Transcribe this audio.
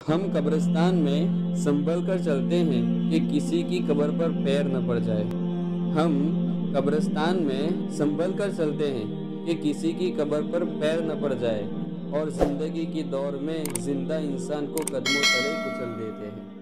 हम कब्रिस्तान में संभल कर चलते हैं कि किसी की कब्र पर पैर न पड़ जाए। हम कब्रिस्तान में संभल कर चलते हैं कि किसी की कब्र पर पैर न पड़ जाए और ज़िंदगी की दौड़ में ज़िंदा इंसान को कदमों तले कुचल देते हैं।